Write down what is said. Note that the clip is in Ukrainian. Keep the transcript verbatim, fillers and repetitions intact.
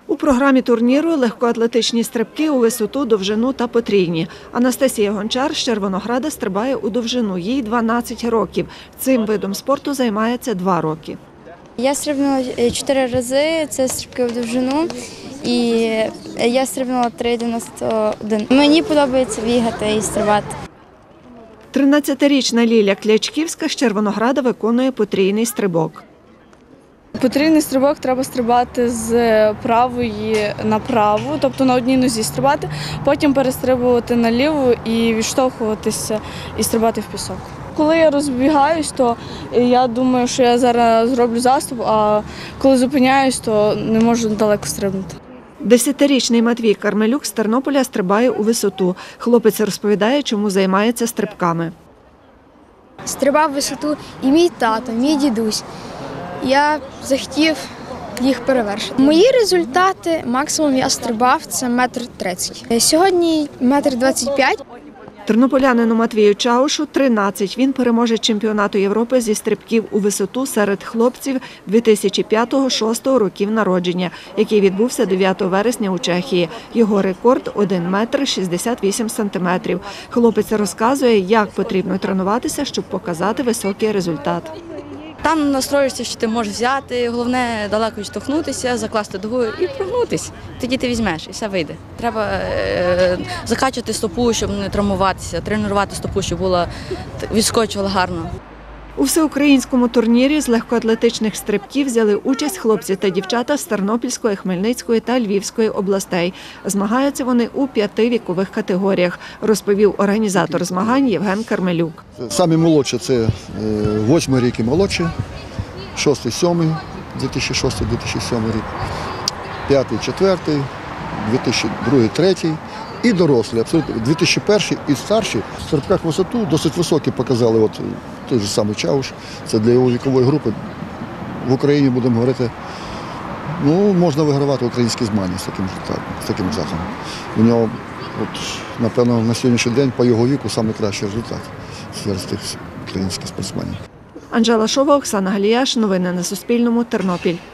У програмі турніру легкоатлетичні стрибки у висоту, довжину та потрійні. Анастасія Гончар з Червонограда стрибає у довжину. Їй дванадцять років. Цим видом спорту займається два роки. Я стрибнула чотири рази, це стрибки в довжину, і я стрибнула три дев'яносто один. Мені подобається бігати і стрибати. тринадцятирічна Ліля Клячківська з Червонограда виконує потрійний стрибок. Потрійний стрибок треба стрибати з правої на праву, тобто на одній нозі стрибати, потім перестрибувати на ліву і відштовхуватися і стрибати в пісок. Коли я розбігаюсь, то я думаю, що я зараз зроблю заступ, а коли зупиняюсь, то не можу далеко стрибнути. Десятирічний Матвій Кармелюк з Тернополя стрибає у висоту. Хлопець розповідає, чому займається стрибками. Стрибав в висоту і мій тато, мій дідусь. Я захотів їх перевершити. Мої результати, максимум я стрибав, це метр тридцять. Сьогодні метр двадцять п'ять. Тернополянину Матвію Чаушу тринадцять. Він переможець чемпіонату Європи зі стрибків у висоту серед хлопців дві тисячі п'ятого-шостого років народження, який відбувся дев'ятого вересня у Чехії. Його рекорд – один метр шістдесят вісім сантиметрів. Хлопець розказує, як потрібно тренуватися, щоб показати високий результат. Там настроїшся, що ти можеш взяти, головне далеко відштовхнутися, закласти дугу і прогнутися. Тоді ти візьмеш і все вийде. Треба е закачувати стопу, щоб не травмуватися, тренувати стопу, щоб була відскочувала гарно. У всеукраїнському турнірі з легкоатлетичних стрибків взяли участь хлопці та дівчата з Тернопільської, Хмельницької та Львівської областей. Змагаються вони у п'яти вікових категоріях, розповів організатор змагань Євген Кармелюк. Самі молодші – це восьмий рік і молодші, шостий, сьомий, дві тисячі шостий - дві тисячі сьомий рік, п'ятий, четвертий, дві тисячі другий, третій і дорослі, абсолютно дві тисячі перший і старші. В стрибках висоту досить високі показали, от той же самий Чауш, це для його вікової групи. В Україні, будемо говорити, ну, можна вигравати українські змагання з таким, так, з таким заходом. У нього, от, напевно, на сьогоднішній день по його віку найкращий результат серед тих українських спортсменів. Анжела Шова, Оксана Галіяш. Новини на Суспільному. Тернопіль.